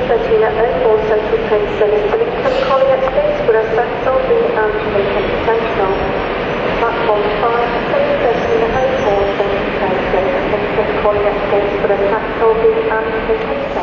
13 at 04 Central Train Service to Lincoln, calling at Gainsborough, Saxony and Lincoln Central. Platform 5, 13 at 04 Central Train Service to Lincoln, calling at Gainsborough, Saxony and Lincoln Central.